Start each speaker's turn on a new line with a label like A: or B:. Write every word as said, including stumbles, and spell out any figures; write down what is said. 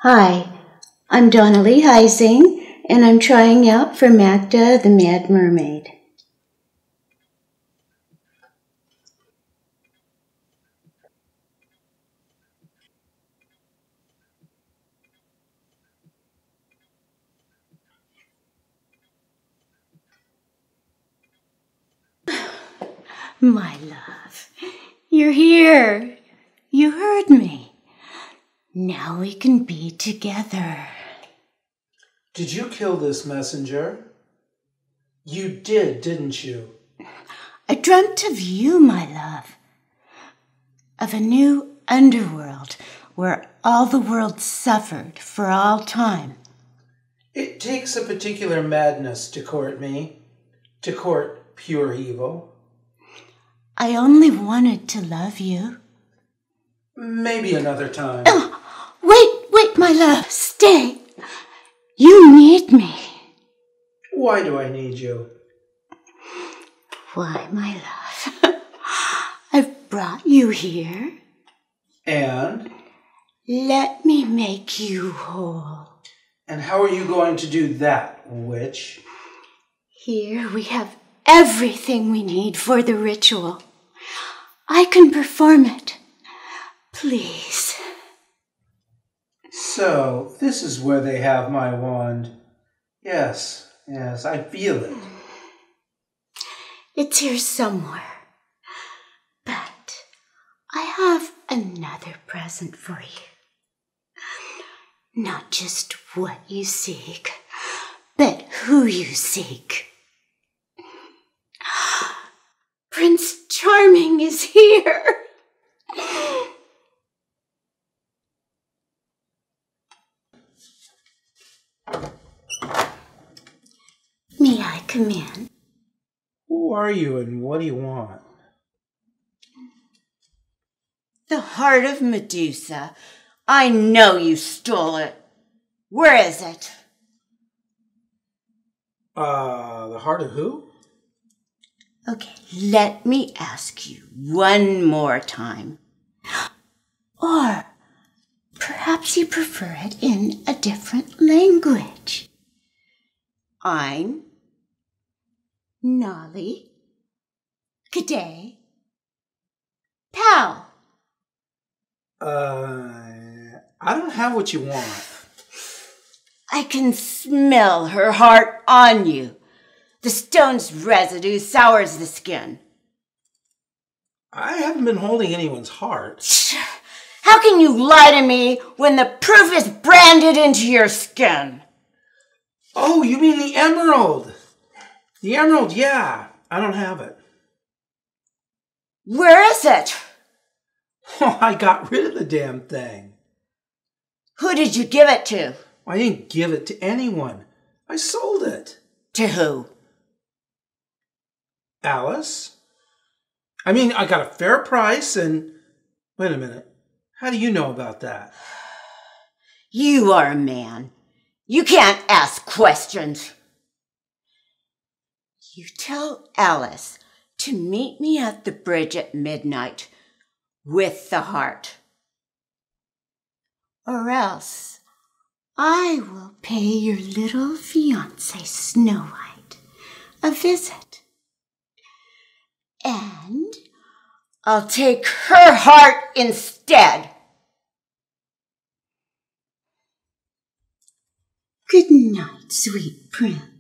A: Hi, I'm Donna-Lee Heising, and I'm trying out for Magda the Mad Mermaid. My love, you're here. You heard me. Now we can be together.
B: Did you kill this messenger? You did, didn't you?
A: I dreamt of you, my love. Of a new underworld where all the world suffered for all time.
B: It takes a particular madness to court me, to court pure evil.
A: I only wanted to love you.
B: Maybe another time.
A: Oh, wait, wait, my love, stay. You need me.
B: Why do I need you?
A: Why, my love, I've brought you here.
B: And?
A: Let me make you whole.
B: And how are you going to do that, witch?
A: Here we have everything we need for the ritual. I can perform it. Please.
B: So, this is where they have my wand. Yes, yes, I feel it.
A: It's here somewhere. But I have another present for you. Not just what you seek, but who you seek. Prince Charming is here. May I come in?
B: Who are you and what do you want?
C: The heart of Medusa. I know you stole it. Where is it?
B: Uh, the heart of who?
C: Okay, let me ask you one more time.
A: Or perhaps you prefer it in a different language.
C: Ein, Nolly, Cadet, Pal.
B: Uh, I don't have what you want.
C: I can smell her heart on you. The stone's residue sours the skin.
B: I haven't been holding anyone's heart.
C: How can you lie to me when the proof is branded into your skin?
B: Oh, you mean the emerald? The emerald, yeah. I don't have it.
C: Where is it?
B: Oh, I got rid of the damn thing.
C: Who did you give it to?
B: I didn't give it to anyone. I sold it.
C: To who?
B: Alice? I mean, I got a fair price and... Wait a minute. How do you know about that?
C: You are a man. You can't ask questions. You tell Alice to meet me at the bridge at midnight with the heart.
A: Or else I will pay your little fiancée Snow White a visit.
C: And I'll take her heart instead.
A: Good night, sweet prince.